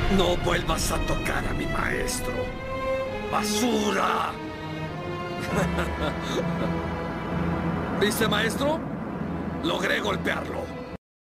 No vuelvas a tocar a mi maestro. ¡Basura! ¿Viste, maestro? Logré golpearlo.